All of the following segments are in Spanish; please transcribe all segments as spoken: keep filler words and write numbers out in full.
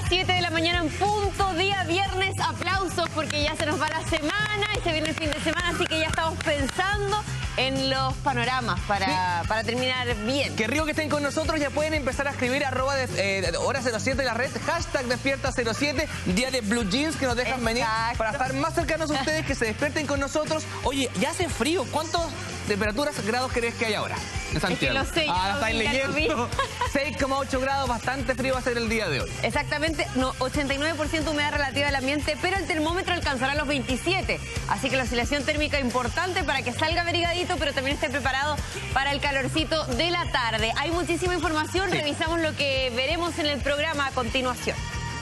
siete de la mañana en punto, día viernes, aplausos porque ya se nos va la semana y se viene el fin de semana, así que ya estamos pensando en los panoramas para, sí. para terminar bien. Qué rico que estén con nosotros, ya pueden empezar a escribir arroba de, eh, hora cero siete en la red, hashtag despierta cero siete, día de blue jeans que nos dejan Exacto. venir para estar más cercanos a ustedes, que se despierten con nosotros. Oye, ya hace frío, ¿cuántas temperaturas, grados crees que hay ahora en Santiago? Es que lo sé, ah, estáis leyendo. seis coma ocho grados, bastante frío va a ser el día de hoy. Exactamente, no, ochenta y nueve por ciento humedad relativa del ambiente, pero el termómetro alcanzará los veintisiete. Así que la oscilación térmica importante para que salga abrigadito, pero también esté preparado para el calorcito de la tarde. Hay muchísima información, sí. revisamos lo que veremos en el programa a continuación.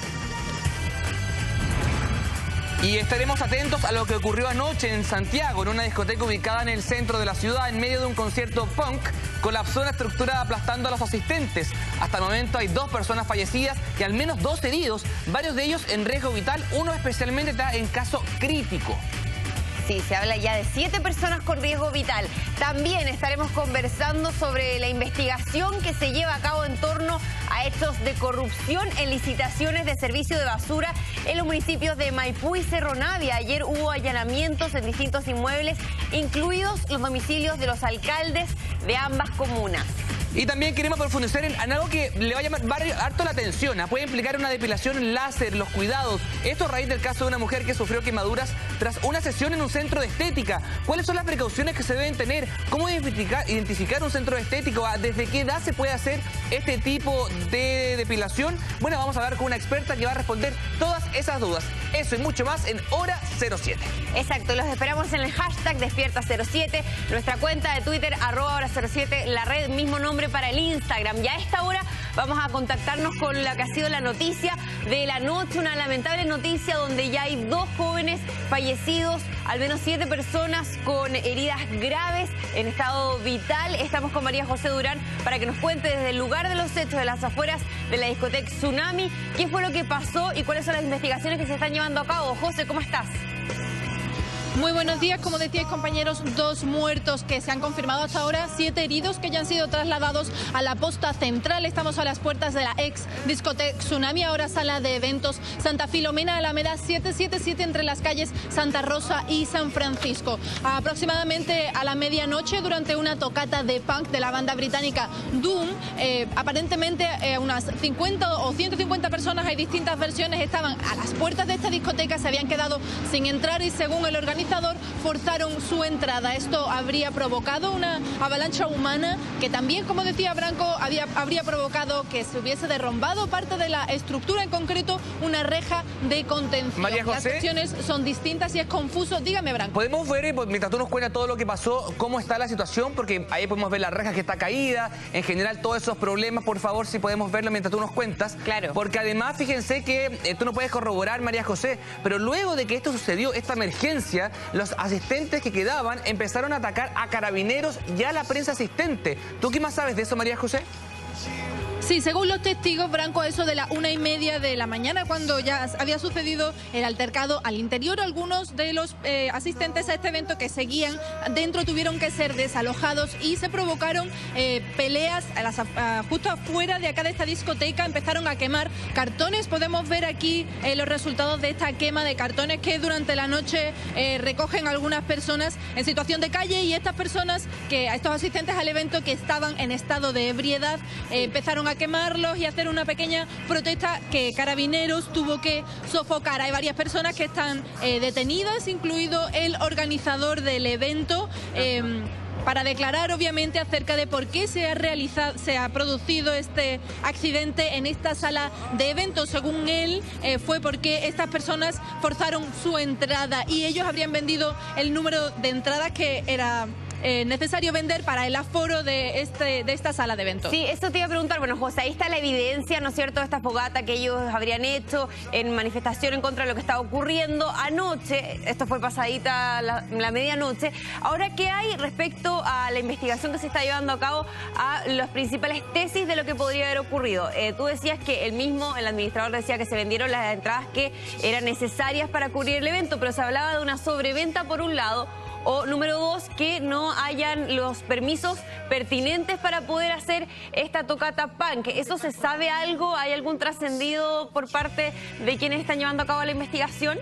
Y estaremos atentos a lo que ocurrió anoche en Santiago, en una discoteca ubicada en el centro de la ciudad, en medio de un concierto punk. Colapsó una estructura aplastando a los asistentes. Hasta el momento hay dos personas fallecidas y al menos dos heridos, varios de ellos en riesgo vital, uno especialmente está en caso crítico. Sí, se habla ya de siete personas con riesgo vital. También estaremos conversando sobre la investigación que se lleva a cabo en torno a hechos de corrupción en licitaciones de servicio de basura en los municipios de Maipú y Cerro Navia. Ayer hubo allanamientos en distintos inmuebles, incluidos los domicilios de los alcaldes de ambas comunas. Y también queremos profundizar en, en algo que le va a llamar harto la atención. ¿eh? Puede implicar una depilación láser, los cuidados. Esto a raíz del caso de una mujer que sufrió quemaduras tras una sesión en un centro de estética. ¿Cuáles son las precauciones que se deben tener? ¿Cómo identificar, identificar un centro de estético? ¿Desde qué edad se puede hacer este tipo de depilación? Bueno, vamos a hablar con una experta que va a responder todas esas dudas. Eso y mucho más en Hora cero siete. Exacto, los esperamos en el hashtag despierta cero siete, nuestra cuenta de Twitter, arroba hora cero siete, la red, mismo nombre para el Instagram. Y a esta hora vamos a contactarnos con la que ha sido la noticia de la noche, una lamentable noticia donde ya hay dos jóvenes fallecidos, al menos siete personas con heridas graves en estado vital. Estamos con María José Durán para que nos cuente desde el lugar de los hechos, de las afueras de la discoteca Tsunami, qué fue lo que pasó y cuáles son las investigaciones que se están llevando a cabo. José, ¿cómo estás? Muy buenos días, como decíais compañeros, dos muertos que se han confirmado hasta ahora, siete heridos que ya han sido trasladados a la posta central. Estamos a las puertas de la ex discoteca Tsunami, ahora sala de eventos Santa Filomena, Alameda setecientos setenta y siete, entre las calles Santa Rosa y San Francisco. Aproximadamente a la medianoche, durante una tocata de punk de la banda británica Doom, eh, aparentemente eh, unas cincuenta o ciento cincuenta personas, hay distintas versiones, estaban a las puertas de esta discoteca, se habían quedado sin entrar y según el organizador forzaron su entrada. Esto habría provocado una avalancha humana que también, como decía Branco, había, habría provocado que se hubiese derrumbado parte de la estructura, en concreto una reja de contención. María José, las secciones son distintas y es confuso. Dígame, Branco. Podemos ver, eh, mientras tú nos cuentas todo lo que pasó, cómo está la situación, porque ahí podemos ver la reja que está caída, en general todos esos problemas. Por favor, si podemos verlo mientras tú nos cuentas. Claro. Porque además, fíjense que eh, tú no puedes corroborar, María José, pero luego de que esto sucedió, esta emergencia, los asistentes que quedaban empezaron a atacar a carabineros y a la prensa asistente. ¿Tú qué más sabes de eso, María José? Sí, según los testigos, Branco, eso de la una y media de la mañana, cuando ya había sucedido el altercado al interior, algunos de los eh, asistentes a este evento que seguían dentro tuvieron que ser desalojados y se provocaron eh, peleas a las, a, justo afuera de acá de esta discoteca. Empezaron a quemar cartones. Podemos ver aquí eh, los resultados de esta quema de cartones que durante la noche eh, recogen algunas personas en situación de calle, y estas personas, que a estos asistentes al evento que estaban en estado de ebriedad, eh, empezaron a quemarlos y hacer una pequeña protesta que Carabineros tuvo que sofocar. Hay varias personas que están eh, detenidas, incluido el organizador del evento, eh, para declarar obviamente acerca de por qué se ha realizado, se ha producido este accidente en esta sala de eventos. Según él, eh, fue porque estas personas forzaron su entrada y ellos habrían vendido el número de entradas que era Eh, necesario vender para el aforo de, este, de esta sala de eventos. Sí, eso te iba a preguntar. Bueno, José, ahí está la evidencia, ¿no es cierto?, de esta fogata que ellos habrían hecho en manifestación en contra de lo que estaba ocurriendo anoche. Esto fue pasadita la, la medianoche. Ahora, ¿qué hay respecto a la investigación que se está llevando a cabo a las principales tesis de lo que podría haber ocurrido? Eh, tú decías que el mismo, el administrador decía que se vendieron las entradas que eran necesarias para cubrir el evento, pero se hablaba de una sobreventa por un lado, o número dos, que no hayan los permisos pertinentes para poder hacer esta tocata punk. ¿Eso se sabe algo? ¿Hay algún trascendido por parte de quienes están llevando a cabo la investigación?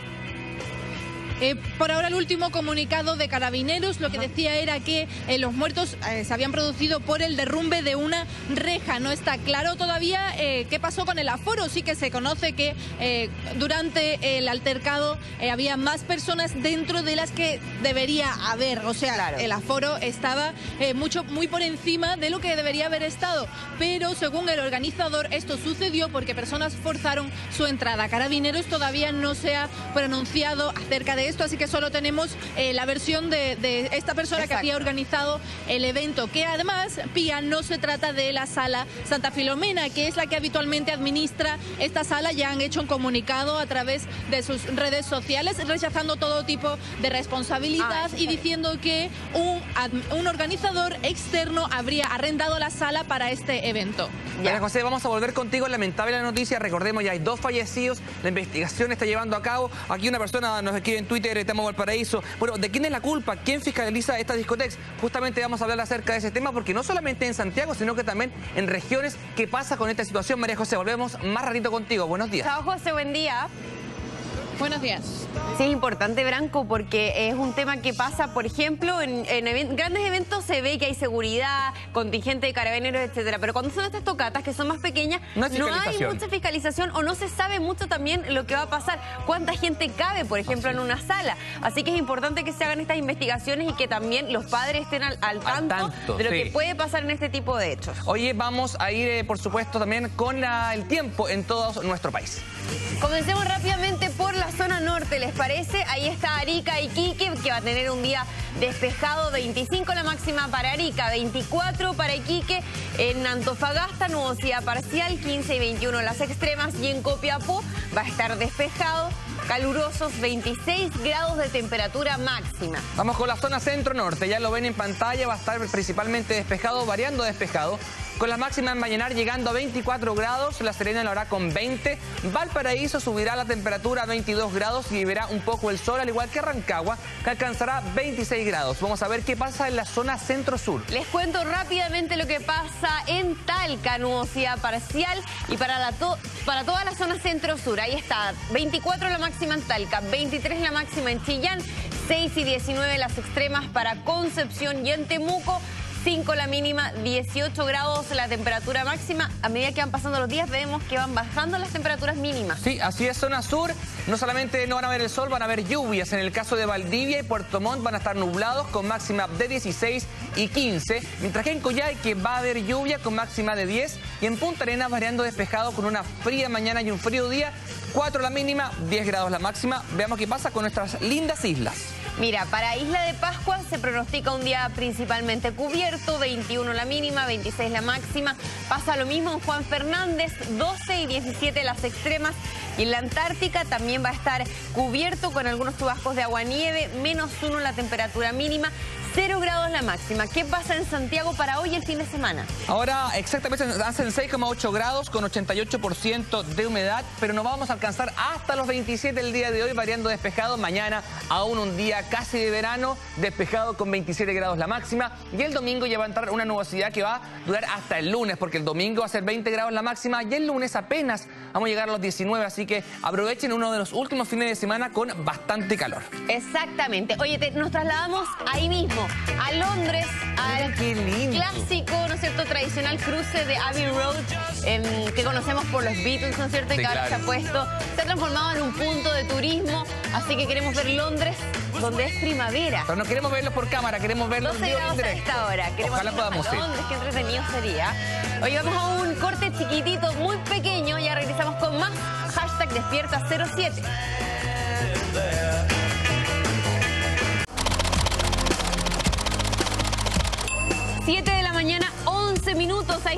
Eh, por ahora el último comunicado de Carabineros lo que decía era que eh, los muertos eh, se habían producido por el derrumbe de una reja. No está claro todavía eh, qué pasó con el aforo. Sí que se conoce que eh, durante el altercado eh, había más personas dentro de las que debería haber. O sea, claro, el aforo estaba eh, mucho, muy por encima de lo que debería haber estado. Pero según el organizador, esto sucedió porque personas forzaron su entrada. Carabineros todavía no se ha pronunciado acerca de esto, así que solo tenemos eh, la versión de, de esta persona Exacto. que había organizado el evento, que además, Pía, no se trata de la Sala Santa Filomena, que es la que habitualmente administra esta sala. Ya han hecho un comunicado a través de sus redes sociales rechazando todo tipo de responsabilidad ah, y diciendo que un, un organizador externo habría arrendado la sala para este evento. María José, vamos a volver contigo. Lamentable la noticia, recordemos, ya hay dos fallecidos, la investigación está llevando a cabo. Aquí una persona nos escribe en Twitter, estamos en Valparaíso. Bueno, ¿de quién es la culpa? ¿Quién fiscaliza estas discotecas? Justamente vamos a hablar acerca de ese tema, porque no solamente en Santiago, sino que también en regiones. ¿Qué pasa con esta situación? María José, volvemos más ratito contigo. Buenos días. Chao, José, buen día. Buenos días. Sí, es importante, Branco, porque es un tema que pasa, por ejemplo, en, en event grandes eventos se ve que hay seguridad, contingente de carabineros, etcétera. Pero cuando son estas tocatas, que son más pequeñas, no, no hay mucha fiscalización o no se sabe mucho también lo que va a pasar. Cuánta gente cabe, por ejemplo, en una sala. Así que es importante que se hagan estas investigaciones y que también los padres estén al, al, tanto, al tanto de lo sí. que puede pasar en este tipo de hechos. Oye, vamos a ir, eh, por supuesto, también con la, el tiempo en todo nuestro país. Comencemos rápidamente por la zona norte, ¿les parece? Ahí está Arica, Iquique, que va a tener un día despejado, veinticinco la máxima para Arica, veinticuatro para Iquique, en Antofagasta, nubosidad parcial, quince y veintiuno las extremas, y en Copiapó va a estar despejado, calurosos, veintiséis grados de temperatura máxima. Vamos con la zona centro-norte, ya lo ven en pantalla, va a estar principalmente despejado, variando despejado, con las máximas en Vallenar llegando a veinticuatro grados, La Serena lo hará con veinte, Valparaíso subirá la temperatura a veintidós grados y verá un poco el sol, al igual que Rancagua, que alcanzará veintiséis grados. Vamos a ver qué pasa en la zona centro-sur. Les cuento rápidamente lo que pasa en Talca, nubosidad parcial, y para, la to para toda la zona centro-sur, ahí está, veinticuatro la máxima en Talca, veintitrés la máxima en Chillán, seis y diecinueve las extremas para Concepción y en Temuco, cinco la mínima, dieciocho grados la temperatura máxima. A medida que van pasando los días vemos que van bajando las temperaturas mínimas. Sí, así es, zona sur. No solamente no van a ver el sol, van a haber lluvias. En el caso de Valdivia y Puerto Montt van a estar nublados con máxima de dieciséis y quince. Mientras que en Coyhaique va a haber lluvia con máxima de diez. Y en Punta Arenas variando despejado con una fría mañana y un frío día. cuatro la mínima, diez grados la máxima. Veamos qué pasa con nuestras lindas islas. Mira, para Isla de Pascua se pronostica un día principalmente cubierto, veintiuno la mínima, veintiséis la máxima. Pasa lo mismo en Juan Fernández, doce y diecisiete las extremas. Y en la Antártica también va a estar cubierto con algunos chubascos de agua-nieve, menos uno la temperatura mínima, cero grados la máxima. ¿Qué pasa en Santiago para hoy el fin de semana? Ahora exactamente hacen seis coma ocho grados con ochenta y ocho por ciento de humedad, pero no vamos a alcanzar hasta los veintisiete el día de hoy, variando despejado. Mañana aún un día casi de verano, despejado con veintisiete grados la máxima. Y el domingo ya va a entrar una nubosidad que va a durar hasta el lunes, porque el domingo va a ser veinte grados la máxima y el lunes apenas vamos a llegar a los diecinueve, así que aprovechen uno de los últimos fines de semana con bastante calor. Exactamente. Oye, te, nos trasladamos ahí mismo, a Londres, al clásico, ¿no es cierto?, tradicional cruce de Abbey Road, eh, que conocemos por los Beatles, ¿no es cierto?, y sí, que ahora claro. se ha puesto, se ha transformado en un punto de turismo, así que queremos ver Londres donde es primavera. Pero no queremos verlos por cámara, queremos verlos doce grados a esta hora. Queremos Ojalá podamos ir. Londres, qué entretenido sería. Hoy vamos a un corte chiquitito, muy pequeño, ya regresamos con más. Hashtag Despierta cero siete. siete de la mañana, once minutos. Ahí está el hashtag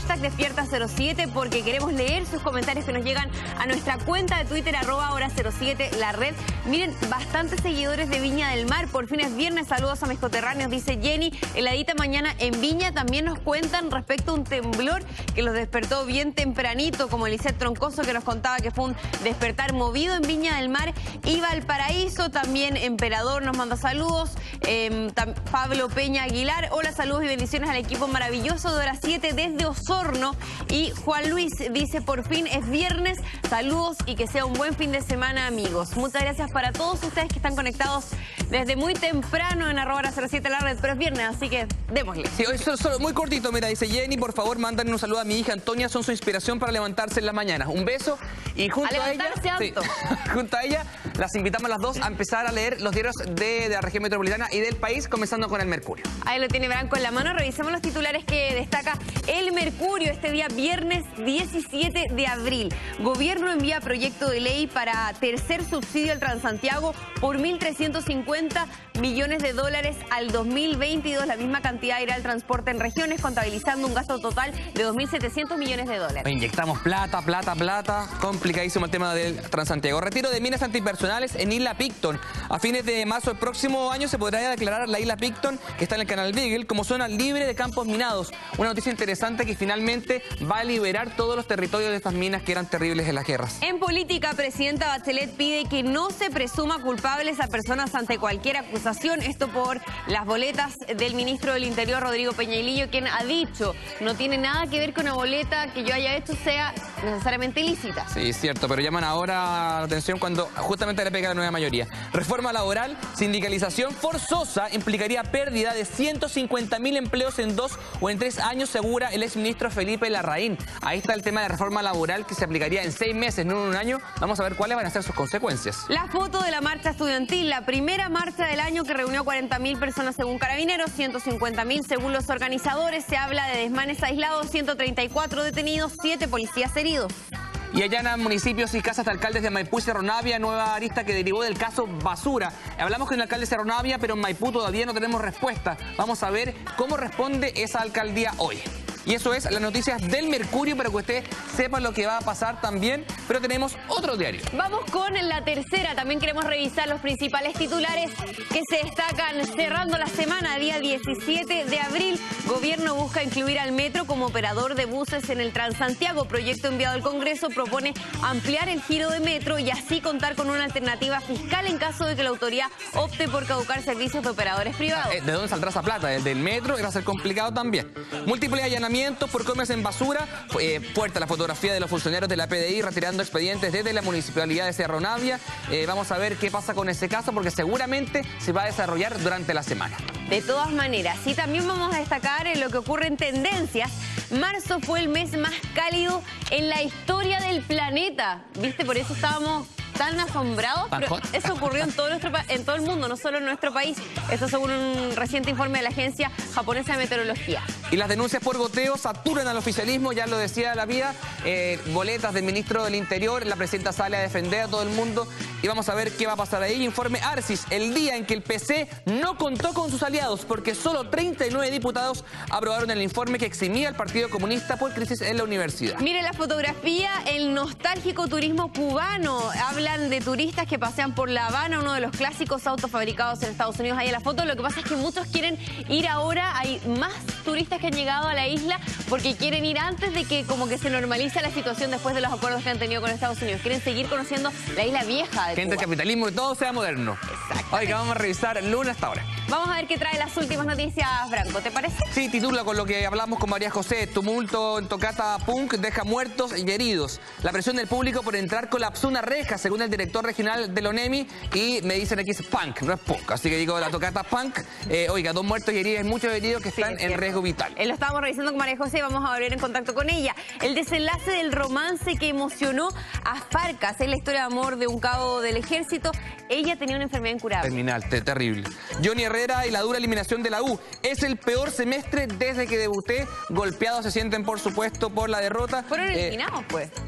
hashtag Despierta cero siete porque queremos leer sus comentarios que nos llegan a nuestra cuenta de Twitter, arroba hora cero siete, la red. Miren, bastantes seguidores de Viña del Mar. Por fin es viernes. Saludos a mis coterráneos, dice Jenny. Heladita mañana en Viña. También nos cuentan respecto a un temblor que los despertó bien tempranito, como Eliseth Troncoso, que nos contaba que fue un despertar movido en Viña del Mar y Valparaíso. También Emperador nos manda saludos. Eh, Pablo Peña Aguilar. Hola, saludos y bendiciones al equipo maravilloso de Hora siete desde Osorno. Y Juan Luis dice, por fin es viernes. Saludos y que sea un buen fin de semana, amigos. Muchas gracias para todos ustedes que están conectados desde muy temprano en arroba cero siete la red, pero es viernes, así que démosle. Sí, hoy solo, solo, muy cortito, mira, dice Jenny, por favor, mándenme un saludo a mi hija Antonia, son su inspiración para levantarse en las mañanas. Un beso y junto a, a ella, sí, junto a ella, las invitamos a las dos a empezar a leer los diarios de, de la región metropolitana y del país, comenzando con El Mercurio. Ahí lo tiene Branco en la mano. Revisemos los titulares que destaca El Mercurio este día viernes diecisiete de abril. Gobierno envía proyecto de ley para tercer subsidio al Transantiago por mil trescientos cincuenta millones de dólares al dos mil veintidós. La misma cantidad irá al transporte en regiones, contabilizando un gasto total de dos mil setecientos millones de dólares. Inyectamos plata, plata, plata. Complicadísimo el tema del Transantiago. Retiro de minas antipersonales en Isla Picton. A fines de marzo del próximo año se podrá declarar la Isla Picton, que está en el canal Beagle, como zona libre de campos minados. Una noticia interesante que finalmente va a liberar todos los territorios de estas minas que eran terribles en las guerras. En política, presidenta Bachelet pide que no se presuma culpables a personas ante cualquier acusación. Esto por las boletas del ministro del Interior, Rodrigo Peñailillo, quien ha dicho no tiene nada que ver con una boleta que yo haya hecho sea necesariamente ilícita. Sí, es cierto, pero llaman ahora la atención cuando justamente le pega la nueva mayoría. Reforma laboral, sindicalización forzosa implicaría pérdida de ciento cincuenta mil empleos en dos o en tres años, segura el exministro Felipe Larraín. Ahí está el tema de reforma laboral que se aplicaría en seis meses, no en un año. Vamos a ver cuáles van a ser sus consecuencias. La foto de la marcha estudiantil, la primera marcha del año que reunió cuarenta mil personas según Carabineros, ciento cincuenta mil según los organizadores. Se habla de desmanes aislados, ciento treinta y cuatro detenidos, siete policías heridos. Y allanan municipios y casas de alcaldes de Maipú y Cerro Navia, nueva arista que derivó del caso Basura. Hablamos con el alcalde de Cerro Navia, pero en Maipú todavía no tenemos respuesta. Vamos a ver cómo responde esa alcaldía hoy. Y eso es las noticias del Mercurio, para que usted sepa lo que va a pasar también. Pero tenemos otro diario. Vamos con la tercera. También queremos revisar los principales titulares que se destacan cerrando la semana, día diecisiete de abril. Gobierno busca incluir al metro como operador de buses en el Transantiago. Proyecto enviado al Congreso propone ampliar el giro de metro y así contar con una alternativa fiscal en caso de que la autoridad opte por caducar servicios de operadores privados. ¿De dónde saldrá esa plata? ¿Del metro? Va a ser complicado también. Múltiples allanamientos por comes en basura. Eh, fuerte la fotografía de los funcionarios de la P D I retirando expedientes desde la municipalidad de Cerro Navia. Eh, vamos a ver qué pasa con ese caso, porque seguramente se va a desarrollar durante la semana. De todas maneras, y también vamos a destacar en lo que ocurre en tendencias. Marzo fue el mes más cálido en la historia del planeta. ¿Viste? Por eso estábamos tan asombrados, pero eso ocurrió en todo, nuestro, en todo el mundo, no solo en nuestro país. Esto según un reciente informe de la Agencia Japonesa de Meteorología. Y las denuncias por goteo saturan al oficialismo, ya lo decía la vía, eh, boletas del ministro del Interior, la presidenta sale a defender a todo el mundo y vamos a ver qué va a pasar ahí. Informe Arcis, el día en que el P C no contó con sus aliados, porque solo treinta y nueve diputados aprobaron el informe que eximía al Partido Comunista por crisis en la universidad. Mire la fotografía, el nostálgico turismo cubano. Hablan de turistas que pasean por La Habana, uno de los clásicos autos fabricados en Estados Unidos. Ahí en la foto, lo que pasa es que muchos quieren ir ahora, hay más turistas que han llegado a la isla porque quieren ir antes de que como que se normalice la situación después de los acuerdos que han tenido con Estados Unidos. Quieren seguir conociendo la isla vieja de Gente, el capitalismo y todo sea moderno. Exacto. Oiga, vamos a revisar el lunes hasta ahora. Vamos a ver qué trae las últimas noticias, Branco, ¿te parece? Sí, titula con lo que hablamos con María José. Tumulto en Tocata Punk deja muertos y heridos. La presión del público por entrar colapsó una reja, según el director regional del ONEMI, y me dicen aquí es punk, no es punk. Así que digo, la Tocata Punk, eh, oiga, dos muertos y heridos, muchos heridos que están sí, en riesgo vital. Eh, lo estábamos revisando con María José y vamos a volver en contacto con ella. El desenlace del romance que emocionó a Farcas, es la historia de amor de un cabo del ejército. Ella tenía una enfermedad incurable. Terminal, te, terrible. Johnny Herrera y la dura eliminación de la U. Es el peor semestre desde que debuté. Golpeados se sienten, por supuesto, por la derrota. Fueron eliminados, eh, pues.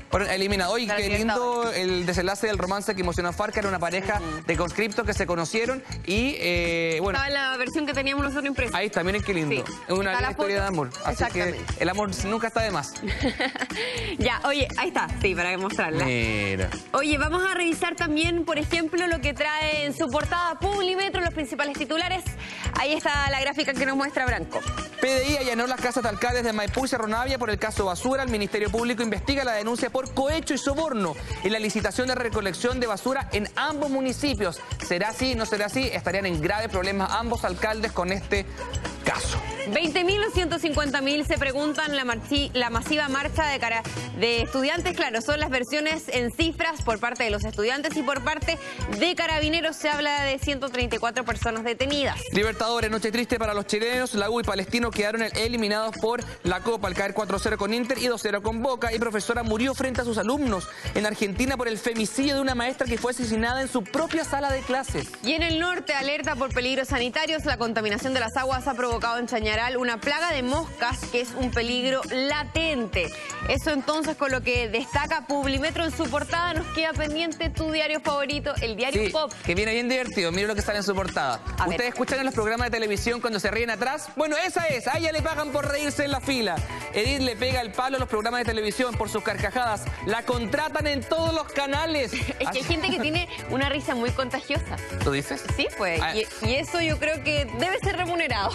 Fueron eliminados. Oye, qué lindo el desenlace del romance que emocionó a Farca. Era una pareja uh-huh. de conscriptos que se conocieron y, eh, bueno... Estaba la versión que teníamos nosotros impresa. Ahí está, miren qué lindo. Sí. Es una linda historia de amor. Así que el amor nunca está de más. Ya, oye, ahí está. Sí, para mostrarla. Mira. Oye, vamos a revisar también, por ejemplo, lo que trae en su portada Publimetro, los principales titulares. Ahí está la gráfica que nos muestra Branco. P D I allanó las casas de alcaldes de Maipú y Cerro Navia por el caso basura. El Ministerio Público investiga la denuncia por cohecho y soborno en la licitación de recolección de basura en ambos municipios. ¿Será así? ¿No será así? Estarían en graves problemas ambos alcaldes con este caso. veinte mil o ciento cincuenta mil se preguntan la, la masiva marcha de, cara de estudiantes. Claro, son las versiones en cifras por parte de los estudiantes y por parte de Carabineros se habla de ciento treinta y cuatro personas detenidas. Libertadores, noche triste para los chilenos. La U y Palestino quedaron eliminados por la Copa al caer cuatro cero con Inter y dos cero con Boca. Y profesora murió frente a sus alumnos en Argentina por el femicidio de una maestra que fue asesinada en su propia sala de clases. Y en el norte, alerta por peligros sanitarios. La contaminación de las aguas ha provocado en Chañaral una plaga de moscas que es un peligro latente. Eso entonces con lo que destaca Publimetro en su portada. Nos queda pendiente tu diario favorito, el diario sí, Pop. Que viene bien divertido, miren lo que sale en su portada. A ¿Ustedes ver. escuchan en los programas de televisión cuando se ríen atrás? Bueno, esa es, a ella le pagan por reírse en la fila. Edith le pega el palo a los programas de televisión por sus carcajadas. La contratan en todos los canales. Es que hay gente que tiene una risa muy contagiosa. ¿Tú dices? Sí, pues. Ah. Y, y eso yo creo que debe ser remunerado.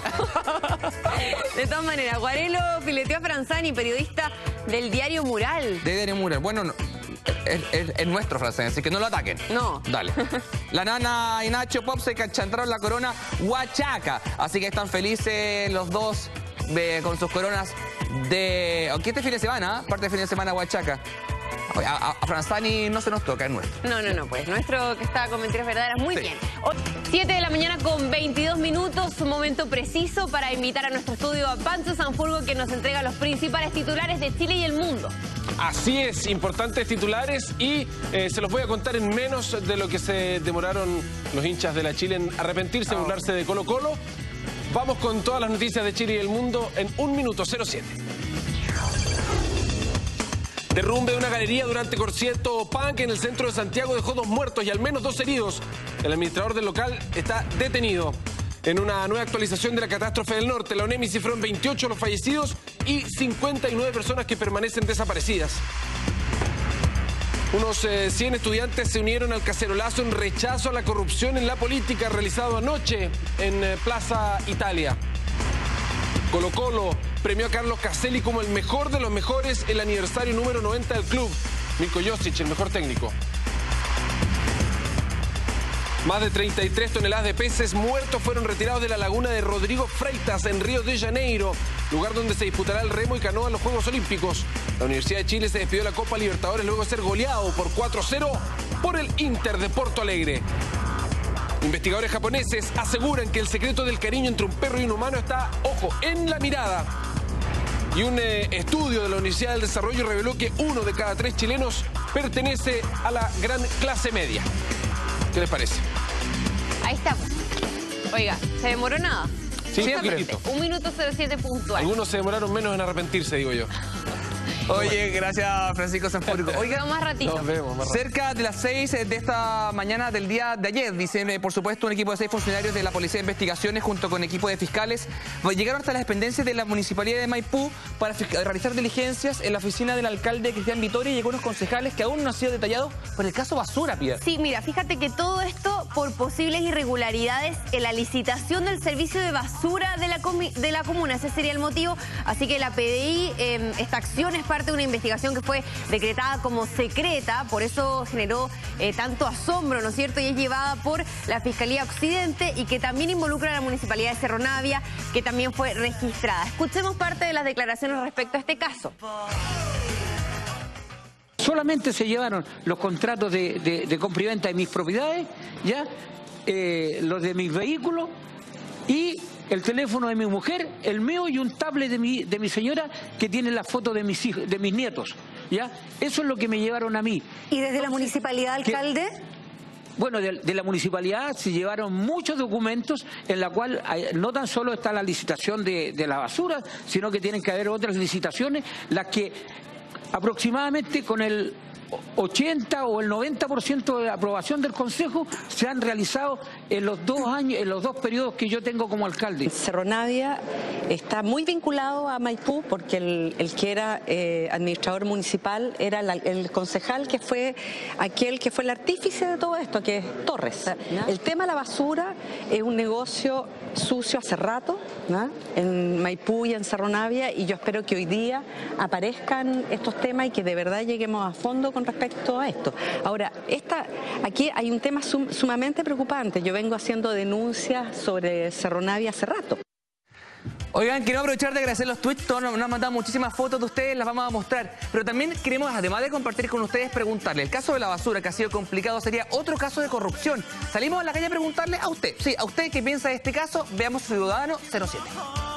De todas maneras, Guarelo fileteó a Franzani, periodista del diario Mural. De diario Mural. Bueno, no, es, es, es nuestro Franzani, así que no lo ataquen. No. Dale. La Nana y Nacho Pop se cachantraron la corona Huachaca. Así que están felices los dos de, con sus coronas de... Aquí este fin de semana, ¿eh? Parte del fin de semana Huachaca. A, a, a Franzani no se nos toca, es nuestro. No, no, no, pues nuestro que está con mentiras verdaderas, muy sí. bien. siete de la mañana con veintidós minutos, un momento preciso para invitar a nuestro estudio a Pancho Sanfurgo, que nos entrega los principales titulares de Chile y el mundo. Así es, importantes titulares y eh, se los voy a contar en menos de lo que se demoraron los hinchas de la Chile en arrepentirse, oh. burlarse de Colo Colo. Vamos con todas las noticias de Chile y el mundo en un minuto cero siete. Derrumbe de una galería durante concierto punk en el centro de Santiago dejó dos muertos y al menos dos heridos. El administrador del local está detenido. En una nueva actualización de la catástrofe del norte, la ONEMI cifró en veintiocho los fallecidos y cincuenta y nueve personas que permanecen desaparecidas. Unos eh, cien estudiantes se unieron al cacerolazo en rechazo a la corrupción en la política realizado anoche en eh, Plaza Italia. Colo Colo premió a Carlos Caselli como el mejor de los mejores el aniversario número noventa del club. Mirko Josic, el mejor técnico. Más de treinta y tres toneladas de peces muertos fueron retirados de la laguna de Rodrigo Freitas en Río de Janeiro, lugar donde se disputará el remo y canoa en los Juegos Olímpicos. La Universidad de Chile se despidió de la Copa Libertadores luego de ser goleado por cuatro cero por el Inter de Porto Alegre. Investigadores japoneses aseguran que el secreto del cariño entre un perro y un humano está, ojo, en la mirada. Y un eh, estudio de la Universidad del Desarrollo reveló que uno de cada tres chilenos pertenece a la gran clase media. ¿Qué les parece? Ahí estamos. Oiga, ¿se demoró nada? Sí, un minutito. Un minuto cero siete puntual. Algunos se demoraron menos en arrepentirse, digo yo. Oye, gracias Francisco Sanfurgo. Oiga, más ratito. Nos vemos, más ratito. Cerca de las seis de esta mañana del día de ayer, dicen, eh, por supuesto, un equipo de seis funcionarios de la Policía de Investigaciones junto con equipo de fiscales llegaron hasta las dependencias de la Municipalidad de Maipú para realizar diligencias en la oficina del alcalde Cristian Vittoria y algunos concejales que aún no han sido detallados por el caso Basura, Pierre. Sí, mira, fíjate que todo esto por posibles irregularidades en la licitación del servicio de basura de la, de la comuna. Ese sería el motivo. Así que la P D I, eh, esta acción es parte de una investigación que fue decretada como secreta, por eso generó eh, tanto asombro, ¿no es cierto? Y es llevada por la Fiscalía Occidente y que también involucra a la Municipalidad de Cerro Navia, que también fue registrada. Escuchemos parte de las declaraciones respecto a este caso. Solamente se llevaron los contratos de, de, de compra y venta de mis propiedades, ya, eh, los de mis vehículos y el teléfono de mi mujer, el mío y un tablet de mi, de mi señora que tiene la foto de mis hijos, de mis nietos, ¿ya? Eso es lo que me llevaron a mí. ¿Y desde la municipalidad, alcalde? Que, bueno, de, de la municipalidad se llevaron muchos documentos en la cual hay, no tan solo está la licitación de, de la basura, sino que tienen que haber otras licitaciones, las que aproximadamente con el ochenta o el noventa por ciento de la aprobación del Consejo se han realizado en los dos años, en los dos periodos que yo tengo como alcalde. Cerro Navia está muy vinculado a Maipú porque el, el que era eh, administrador municipal era la, el concejal que fue aquel que fue el artífice de todo esto, que es Torres. El tema de la basura es un negocio sucio hace rato, ¿no?, en Maipú y en Cerro Navia, y yo espero que hoy día aparezcan estos temas y que de verdad lleguemos a fondo con respecto a esto. Ahora, esta, aquí hay un tema sum, sumamente preocupante. Yo vengo haciendo denuncias sobre Cerro Navia hace rato. Oigan, quiero aprovechar de agradecer los tweets, todos nos han mandado muchísimas fotos de ustedes, las vamos a mostrar. Pero también queremos, además de compartir con ustedes, preguntarle. El caso de la basura, que ha sido complicado, sería otro caso de corrupción. Salimos a la calle a preguntarle a usted. Sí, a usted qué piensa de este caso, veamos Ciudadano cero siete.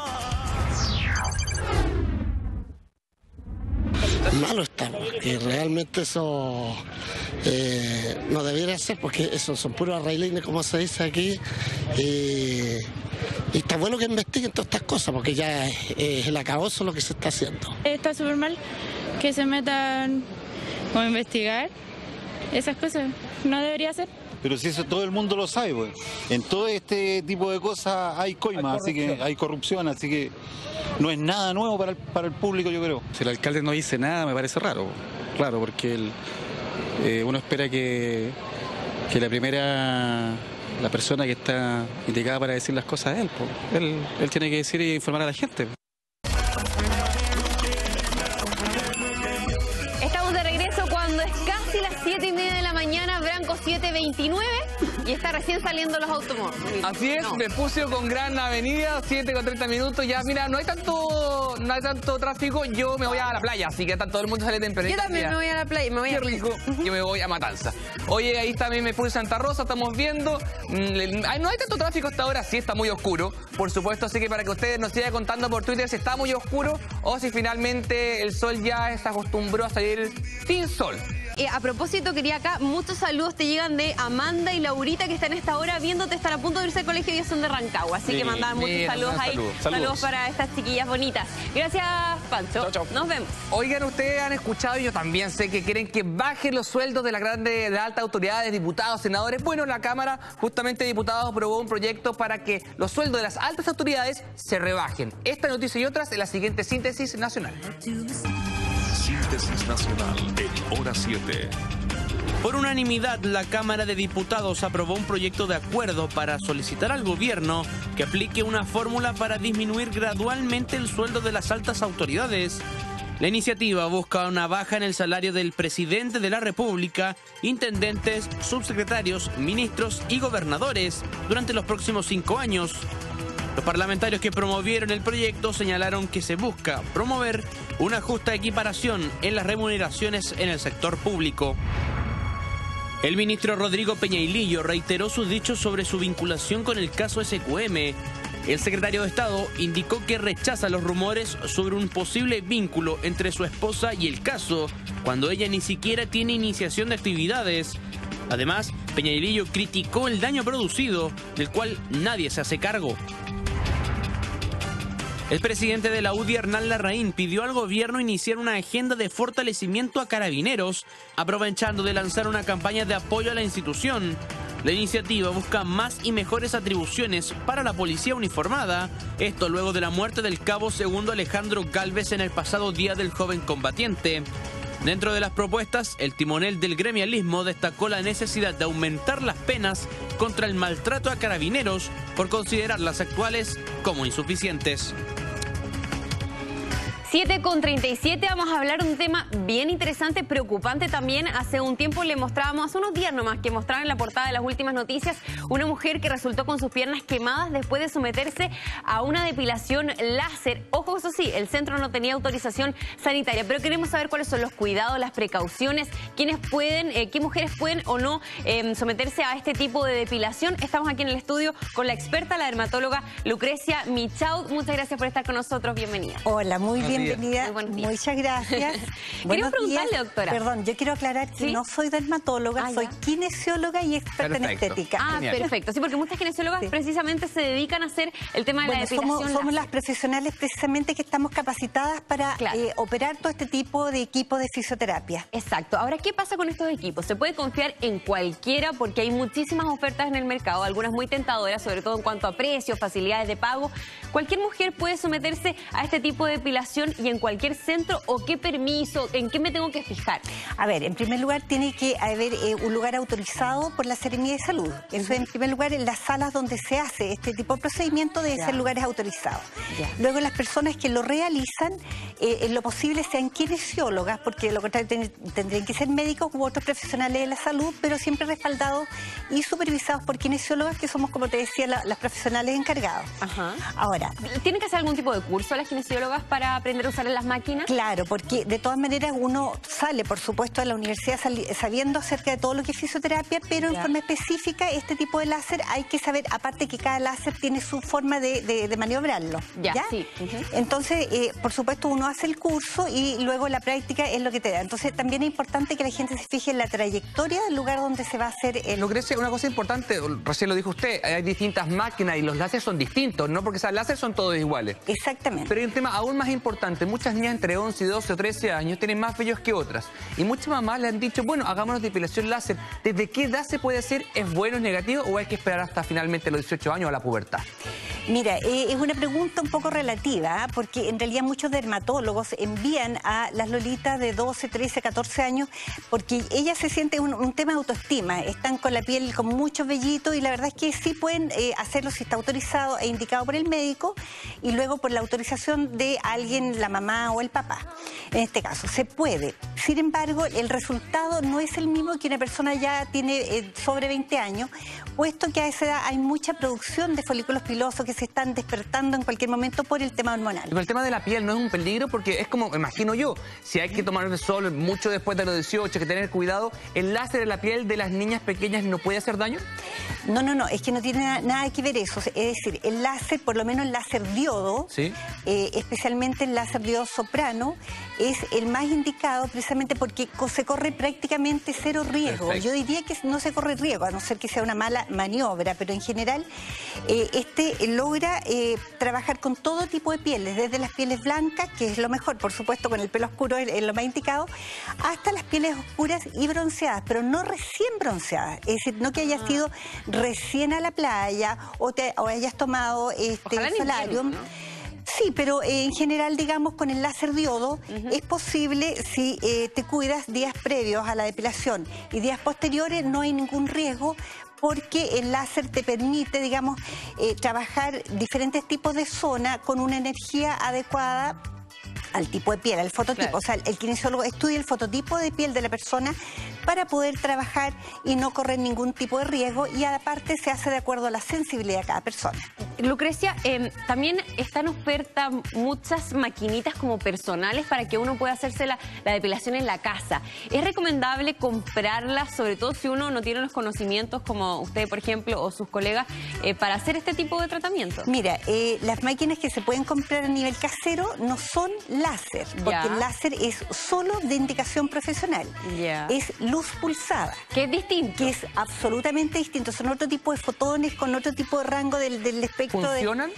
Malo está, porque realmente eso eh, no debiera ser, porque eso son puros arreglines, como se dice aquí, y, y está bueno que investiguen todas estas cosas, porque ya es, es el acabose lo que se está haciendo. Está súper mal que se metan a investigar esas cosas, no debería ser. Pero si eso todo el mundo lo sabe, pues. En todo este tipo de cosas hay coima, así que hay corrupción, así que no es nada nuevo para el, para el público, yo creo. Si el alcalde no dice nada, me parece raro, claro, porque el, eh, uno espera que, que la primera, la persona que está indicada para decir las cosas es él, pues. Él, él tiene que decir y informar a la gente. Estamos de regreso cuando es casi las siete y media de la mañana, Branco siete veintinueve, y está recién saliendo los automóviles. Así es, no. Vespucio con gran avenida, siete con treinta minutos, ya mira, no hay tanto no hay tanto tráfico, yo me voy a la playa, así que está todo el mundo sale tempranito. Yo también me voy a la playa, me voy Qué a... rico, yo me voy a Matanza. Oye, ahí también me puse Santa Rosa, estamos viendo, no hay tanto tráfico hasta ahora, sí está muy oscuro, por supuesto, así que para que ustedes nos sigan contando por Twitter si está muy oscuro o si finalmente el sol ya se acostumbró a salir sin sol. Eh, a propósito, quería acá, muchos saludos te llegan de Amanda y Laurita, que están a esta hora viéndote, están a punto de irse al colegio y son de Rancagua. Así Sí, que mandaban muchos mira, saludos ahí. saludos. Saludos. Saludos. para estas chiquillas bonitas. Gracias, Pancho. Chau, chau. Nos vemos. Oigan, ustedes han escuchado y yo también sé que quieren que bajen los sueldos de las grandes, de altas autoridades, diputados, senadores. Bueno, la Cámara, justamente diputados, aprobó un proyecto para que los sueldos de las altas autoridades se rebajen. Esta noticia y otras en la siguiente síntesis nacional. Síntesis nacional en hora siete. Por unanimidad, la Cámara de Diputados aprobó un proyecto de acuerdo para solicitar al gobierno que aplique una fórmula para disminuir gradualmente el sueldo de las altas autoridades. La iniciativa busca una baja en el salario del presidente de la República, intendentes, subsecretarios, ministros y gobernadores durante los próximos cinco años. Los parlamentarios que promovieron el proyecto señalaron que se busca promover una justa equiparación en las remuneraciones en el sector público. El ministro Rodrigo Peñailillo reiteró sus dichos sobre su vinculación con el caso ese cu eme. El secretario de Estado indicó que rechaza los rumores sobre un posible vínculo entre su esposa y el caso, cuando ella ni siquiera tiene iniciación de actividades. Además, Peñailillo criticó el daño producido, del cual nadie se hace cargo. El presidente de la U D I, Hernán Larraín, pidió al gobierno iniciar una agenda de fortalecimiento a Carabineros, aprovechando de lanzar una campaña de apoyo a la institución. La iniciativa busca más y mejores atribuciones para la policía uniformada, esto luego de la muerte del cabo segundo Alejandro Gálvez en el pasado Día del Joven Combatiente. Dentro de las propuestas, el timonel del gremialismo destacó la necesidad de aumentar las penas contra el maltrato a carabineros por considerar las actuales como insuficientes. siete con treinta y siete, vamos a hablar de un tema bien interesante, preocupante también. Hace un tiempo le mostrábamos, hace unos días nomás, que mostraron en la portada de las últimas noticias una mujer que resultó con sus piernas quemadas después de someterse a una depilación láser. Ojo, eso sí, el centro no tenía autorización sanitaria, pero queremos saber cuáles son los cuidados, las precauciones, quiénes pueden, eh, qué mujeres pueden o no eh, someterse a este tipo de depilación. Estamos aquí en el estudio con la experta, la dermatóloga Lucrecia Michaud. Muchas gracias por estar con nosotros, bienvenida. Hola, muy bien. bienvenida. Muy buenos Muchas gracias. Quería preguntarle, días. doctora. Perdón, yo quiero aclarar que ¿Sí? no soy dermatóloga, Ah, soy ya. kinesióloga y experta Perfecto. en estética. Ah, Genial. perfecto. Sí, porque muchas kinesiólogas Sí. precisamente se dedican a hacer el tema de Bueno, la depilación somos, somos láser. las profesionales precisamente que estamos capacitadas para Claro. eh, operar todo este tipo de equipos de fisioterapia. Exacto. Ahora, ¿qué pasa con estos equipos? ¿Se puede confiar en cualquiera? Porque hay muchísimas ofertas en el mercado, algunas muy tentadoras, sobre todo en cuanto a precios, facilidades de pago. ¿Cualquier mujer puede someterse a este tipo de depilación y en cualquier centro? ¿O qué permiso? ¿En qué me tengo que fijar? A ver, en primer lugar tiene que haber eh, un lugar autorizado por la Seremía de Salud. Eso en primer lugar, en las salas donde se hace este tipo de procedimiento deben Ya. ser lugares autorizados. Ya. Luego las personas que lo realizan, eh, en lo posible sean kinesiólogas, porque de lo contrario ten- tendrían que ser médicos u otros profesionales de la salud, pero siempre respaldados y supervisados por kinesiólogas, que somos, como te decía, la- las profesionales encargadas. Ajá. Ahora, ¿Tienen que hacer algún tipo de curso las kinesiólogas para aprender a usar las máquinas? claro, porque de todas maneras uno sale, por supuesto, a la universidad sali- sabiendo acerca de todo lo que es fisioterapia, pero en Ya. forma específica este tipo de láser hay que saber, aparte que cada láser tiene su forma de, de- de maniobrarlo. Ya, sí. Ujú. Entonces, eh, por supuesto, uno hace el curso y luego la práctica es lo que te da. Entonces, también es importante que la gente se fije en la trayectoria del lugar donde se va a hacer el... Lucrecia, una cosa importante, recién lo dijo usted, hay distintas máquinas y los láseres son distintos, no porque sean láseres son todos iguales. Exactamente. Pero hay un tema aún más importante, muchas niñas entre once, doce o trece años tienen más vellos que otras. Y muchas mamás le han dicho, bueno, hagámonos depilación láser. ¿Desde qué edad se puede hacer? ¿Es bueno, es negativo o hay que esperar hasta finalmente los dieciocho años o la pubertad? Mira, eh, es una pregunta un poco relativa, ¿ah? Porque en realidad muchos dermatólogos envían a las lolitas de doce, trece, catorce años porque ellas se sienten un, un tema de autoestima, están con la piel con muchos vellitos y la verdad es que sí pueden eh, hacerlo si está autorizado e indicado por el médico y luego por la autorización de alguien, la mamá o el papá. En este caso, se puede. Sin embargo, el resultado no es el mismo que una persona ya tiene eh, sobre veinte años, puesto que a esa edad hay mucha producción de folículos pilosos que se están despertando en cualquier momento por el tema hormonal. Pero el tema de la piel no es un peligro porque es como, imagino yo, si hay que tomar el sol mucho después de los dieciocho, hay que tener cuidado, ¿el láser en la piel de las niñas pequeñas no puede hacer daño? No, no, no, es que no tiene nada, nada que ver eso. Es decir, el láser, por lo menos el láser diodo, Sí. eh, especialmente el láser diodo soprano, es el más indicado precisamente porque co- se corre prácticamente cero riesgo. Perfecto. Yo diría que no se corre riesgo, a no ser que sea una mala maniobra, pero en general eh, este logra eh, trabajar con todo tipo de pieles, desde las pieles blancas, que es lo mejor, por supuesto, con el pelo oscuro es, es lo más indicado, hasta las pieles oscuras y bronceadas, pero no recién bronceadas. Es decir, no que hayas sido recién a la playa o, te, o hayas tomado este Ojalá en solarium. invierno, ¿no? Sí, pero eh, en general, digamos, con el láser diodo es posible si eh, te cuidas días previos a la depilación y días posteriores no hay ningún riesgo porque el láser te permite, digamos, eh, trabajar diferentes tipos de zona con una energía adecuada al tipo de piel, al fototipo. Claro. O sea, el kinesiólogo estudia el fototipo de piel de la persona para poder trabajar y no correr ningún tipo de riesgo y aparte se hace de acuerdo a la sensibilidad de cada persona. Lucrecia, eh, también están en oferta muchas maquinitas como personales para que uno pueda hacerse la, la depilación en la casa. ¿Es recomendable comprarlas, sobre todo si uno no tiene los conocimientos como usted, por ejemplo, o sus colegas, eh, para hacer este tipo de tratamiento? Mira, eh, las máquinas que se pueden comprar a nivel casero no son láser, porque Ya. el láser es solo de indicación profesional. Ya. Es luz pulsada. Que es distinto. Que es absolutamente distinto. Son otro tipo de fotones con otro tipo de rango del, del espectro. de- ¿Funcionan?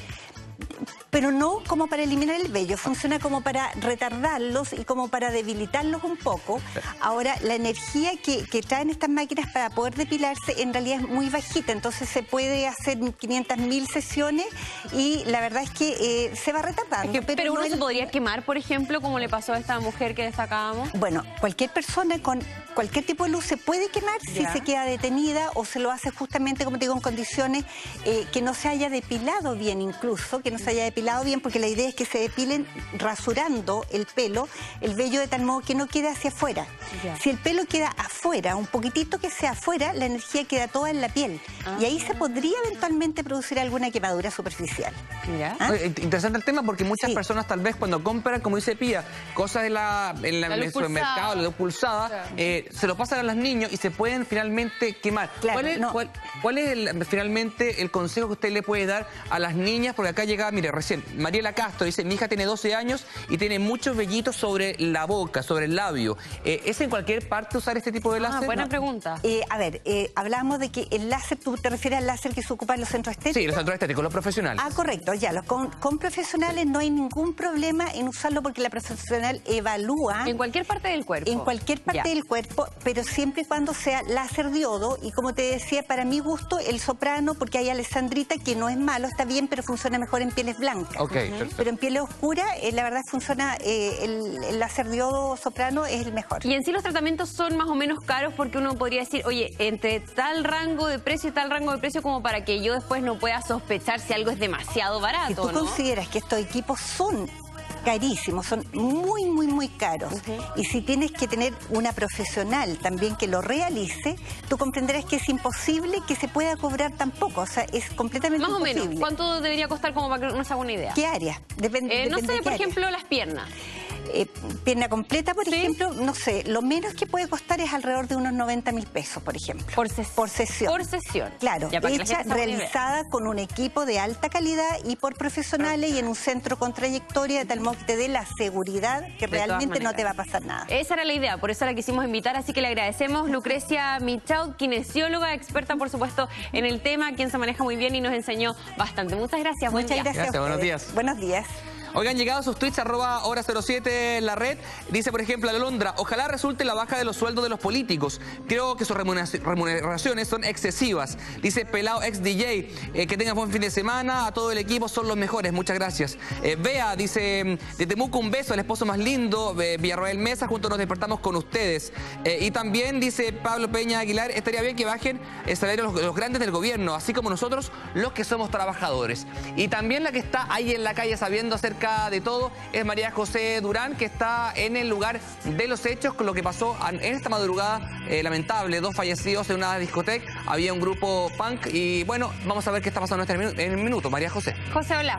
pero no como para eliminar el vello, funciona como para retardarlos y como para debilitarlos un poco. Ahora, la energía que, que traen estas máquinas para poder depilarse en realidad es muy bajita, entonces se puede hacer quinientas mil sesiones y la verdad es que eh, se va retardando. Que- pero uno no se es- podría quemar, por ejemplo, como le pasó a esta mujer que destacábamos. Bueno, cualquier persona con cualquier tipo de luz se puede quemar si Ya. se queda detenida o se lo hace justamente, como te digo, en condiciones eh, que no se haya depilado bien incluso, que no se haya depilado bien, porque la idea es que se depilen rasurando el pelo, el vello de tal modo que no quede hacia afuera. Ya. Si el pelo queda afuera, un poquitito que sea afuera, la energía queda toda en la piel. Y ahí se podría eventualmente producir alguna quemadura superficial. ¿Ya? ¿Ah? Oye, interesante el tema porque muchas Sí. personas tal vez cuando compran, como dice Pía, cosas en, la, en, la- La en luz el supermercado, pulsada. la luz pulsada, Claro. eh, se lo pasan a los niños y se pueden finalmente quemar. Claro, ¿Cuál es, no. cuál- cuál es el- finalmente el consejo que usted le puede dar a las niñas? Porque acá llegaba, mire, recién dicen, Mariela Castro dice, mi hija tiene doce años y tiene muchos vellitos sobre la boca, sobre el labio. Eh, ¿Es en cualquier parte usar este tipo de láser? Ah, buena no. pregunta. Eh, a ver, eh, hablamos de que el láser, ¿tú te refieres al láser que se ocupa en los centros estéticos? Sí, los centros estéticos, los profesionales. Ah, correcto, ya. Los, con, con profesionales no hay ningún problema en usarlo porque la profesional evalúa... En cualquier parte del cuerpo. En cualquier parte ya. del cuerpo, pero siempre y cuando sea láser diodo. Y como te decía, para mi gusto, el soprano, porque hay alessandrita, que no es malo, está bien, pero funciona mejor en pieles blancas. Ok, uh-huh. perfecto. Pero en pieles oscuras, eh, la verdad funciona, eh, el, el láser diodo soprano es el mejor. Y en sí los tratamientos son más o menos caros porque uno podría decir, oye, entre tal rango de precio y tal rango de precio como para que yo después no pueda sospechar si algo es demasiado barato, Si tú ¿no? consideras que estos equipos son carísimos, son muy, muy, muy caros. Uh-huh. Y si tienes que tener una profesional también que lo realice, tú comprenderás que es imposible que se pueda cobrar tampoco. O sea, es completamente Más imposible. o menos. ¿Cuánto debería costar como para que uno se haga una idea? ¿Qué área? Depende, eh, no depende sé, de por área. ejemplo, las piernas. Eh, pierna completa, por ¿Sí? ejemplo, no sé, lo menos que puede costar es alrededor de unos noventa mil pesos, por ejemplo. Por, ses por sesión. Por sesión. Claro, ya, para que la hecha, gente se haga una realizada con un equipo de alta calidad y por profesionales y en un centro con trayectoria, de tal modo que te dé la seguridad que De realmente no te va a pasar nada. Esa era la idea, por eso la quisimos invitar, así que le agradecemos. Lucrecia Michaud, kinesióloga, experta por supuesto en el tema, quien se maneja muy bien y nos enseñó bastante. Muchas gracias, buen Muchas día. gracias. Gracias, buenos días. Buenos días. Oigan, llegado sus tweets, arroba hora cero siete en la red. Dice, por ejemplo, Alondra, ojalá resulte la baja de los sueldos de los políticos. Creo que sus remuneraciones son excesivas. Dice Pelao, ex D J, eh, que tengan buen fin de semana. A todo el equipo son los mejores, muchas gracias. Eh, Bea, dice, de Temuco un beso, el esposo más lindo. Eh, Villarroel Mesa, juntos nos despertamos con ustedes. Eh, y también dice Pablo Peña Aguilar, estaría bien que bajen el salario los, los grandes del gobierno, así como nosotros, los que somos trabajadores. Y también la que está ahí en la calle sabiendo acerca de todo es María José Durán, que está en el lugar de los hechos con lo que pasó en esta madrugada eh, lamentable, dos fallecidos en una discoteca, había un grupo punk y bueno, vamos a ver qué está pasando en este minuto, en el minuto. María José. José, hola.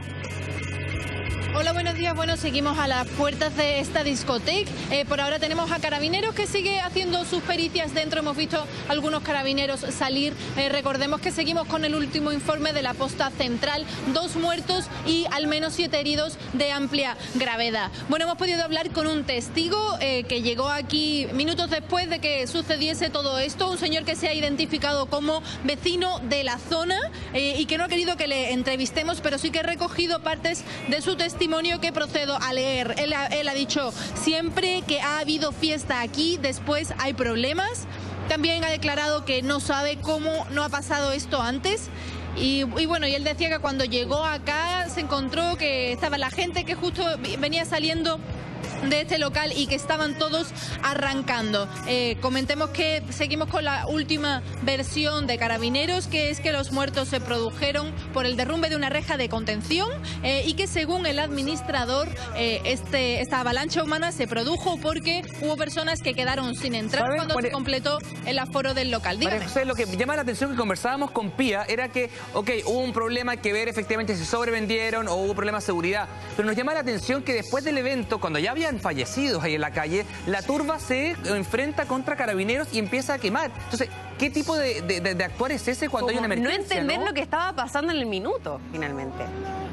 Hola, buenos días. Bueno, seguimos a las puertas de esta discoteca. Eh, por ahora tenemos a Carabineros que sigue haciendo sus pericias dentro. Hemos visto algunos carabineros salir. Eh, recordemos que seguimos con el último informe de la posta central. Dos muertos y al menos siete heridos de amplia gravedad. Bueno, hemos podido hablar con un testigo eh, que llegó aquí minutos después de que sucediese todo esto. Un señor que se ha identificado como vecino de la zona eh, y que no ha querido que le entrevistemos, pero sí que he recogido partes de su testimonio que procedo a leer. Él ha, él ha dicho, siempre que ha habido fiesta aquí, después hay problemas. También ha declarado que no sabe cómo no ha pasado esto antes. Y, y bueno, y él decía que cuando llegó acá se encontró que estaba la gente que justo venía saliendo de este local y que estaban todos arrancando. Eh, comentemos que seguimos con la última versión de Carabineros, que es que los muertos se produjeron por el derrumbe de una reja de contención eh, y que según el administrador eh, este, esta avalancha humana se produjo porque hubo personas que quedaron sin entrar ¿Saben? cuando María... se completó el aforo del local. Dígame. María José, lo que llama la atención que conversábamos con Pía era que, ok, hubo un problema que ver efectivamente si sobrevendieron o hubo problema de seguridad, pero nos llama la atención que después del evento, cuando ya habían fallecidos ahí en la calle, la turba se enfrenta contra Carabineros y empieza a quemar. Entonces, ¿qué tipo de, de, de actuar es ese cuando Como hay una emergencia? No entender ¿no? lo que estaba pasando en el minuto, finalmente.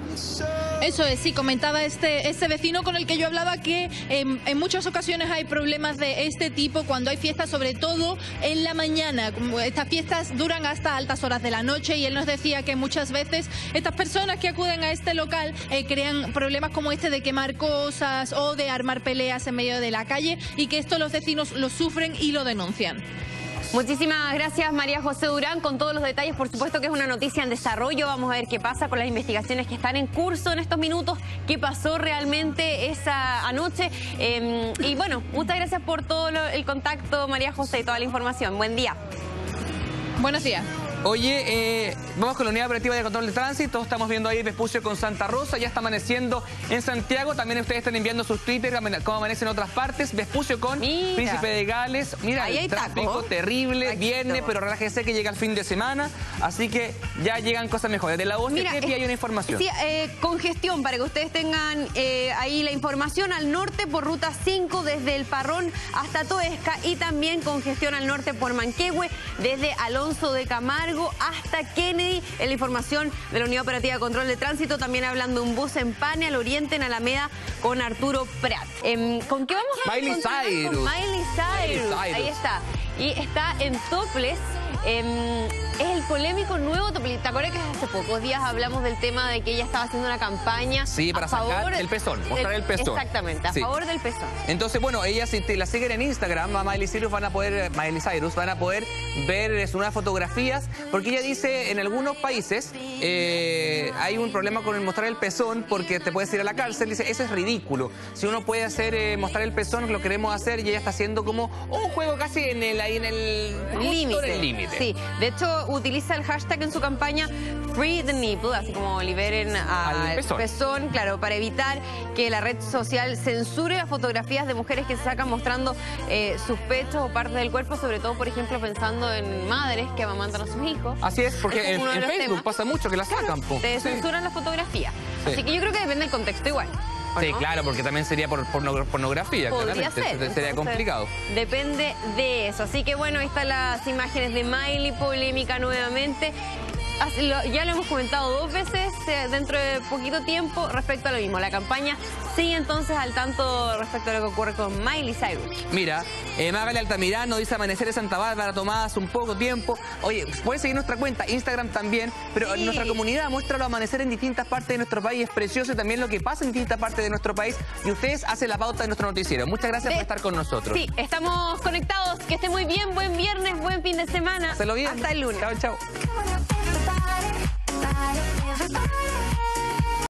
Eso es, sí, comentaba este, este vecino con el que yo hablaba que en, en muchas ocasiones hay problemas de este tipo cuando hay fiestas, sobre todo en la mañana. Estas fiestas duran hasta altas horas de la noche y él nos decía que muchas veces estas personas que acuden a este local eh, crean problemas como este de quemar cosas o de armar peleas en medio de la calle y que esto los vecinos lo sufren y lo denuncian. Muchísimas gracias, María José Durán, con todos los detalles. Por supuesto que es una noticia en desarrollo. Vamos a ver qué pasa con las investigaciones que están en curso en estos minutos, qué pasó realmente esa anoche. Eh, y bueno, muchas gracias por todo lo, el contacto, María José, y toda la información. Buen día. Buenos días. Oye, eh, vamos con la unidad operativa de control de tránsito. Estamos viendo ahí Vespucio con Santa Rosa. Ya está amaneciendo en Santiago. También ustedes están enviando sus Twitter cómo amanece en otras partes. Vespucio con Mira. Príncipe de Gales. Mira, ahí el tráfico taco. terrible. Aquí viene, pero relájese que llega el fin de semana. Así que ya llegan cosas mejores. De la voz Mira, de Tepi hay una información. Sí, eh, congestión, para que ustedes tengan eh, ahí la información. Al norte por ruta cinco desde El Parrón hasta Toesca. Y también congestión al norte por Manquehue desde Alonso de Camargo Largo hasta Kennedy. En la información de la Unidad Operativa de Control de Tránsito, también hablando de un bus en Pane, al oriente, en Alameda, con Arturo Prat. Eh, ¿Con qué vamos a Miley continuar? Cyrus. Con Miley Cyrus. Miley Cyrus. Ahí está. Y está en Topless. Eh, es el polémico nuevo Topless. ¿Te acuerdas que hace pocos días hablamos del tema de que ella estaba haciendo una campaña? Sí, para a favor sacar el pezón, mostrar el pezón. Exactamente, a Sí. favor del pezón. Entonces, bueno, ellas si te la siguen en Instagram, a Miley Cyrus van a poder, Miley Cyrus van a poder ver sus nuevas fotografías, porque ella dice en algunos países eh, hay un problema con el mostrar el pezón porque te puedes ir a la cárcel. Dice, eso es ridículo. Si uno puede hacer eh, mostrar el pezón, lo queremos hacer, y ella está haciendo como un juego casi en el ahí en el justo en el límite. Sí, de hecho utiliza el hashtag en su campaña Free the Nipple, así como liberen al pezón. pezón, claro, para evitar que la red social censure las fotografías de mujeres que se sacan mostrando eh, sus pechos o partes del cuerpo, sobre todo, por ejemplo, pensando en madres que amamantan a sus hijos. Así es, porque Ese es en, uno de en los Facebook temas. pasa mucho que la sacan. po. Te Sí. censuran la fotografía. Sí. Así que yo creo que depende del contexto igual. ¿o Sí, no? claro, porque también sería por porno- pornografía, Podría claramente. ser. Entonces, sería Entonces, complicado. Depende de eso. Así que bueno, ahí están las imágenes de Miley, polémica nuevamente. Así lo- Ya lo hemos comentado dos veces eh, dentro de poquito tiempo respecto a lo mismo. La campaña sigue entonces al tanto respecto a lo que ocurre con Miley Cyrus. Mira, eh, Magali Altamirano dice Amanecer de Santa Bárbara, tomadas un poco tiempo. Oye, puedes seguir nuestra cuenta, Instagram también, pero Sí. nuestra comunidad muestra los amaneceres en distintas partes de nuestro país. Es precioso y también lo que pasa en distintas partes de nuestro país. Y ustedes hacen la pauta de nuestro noticiero. Muchas gracias De- por estar con nosotros. Sí, estamos conectados. Que esté muy bien. Buen viernes, buen fin de semana. Hacelo bien. Hasta el lunes. Chao, chao. Everybody, everybody.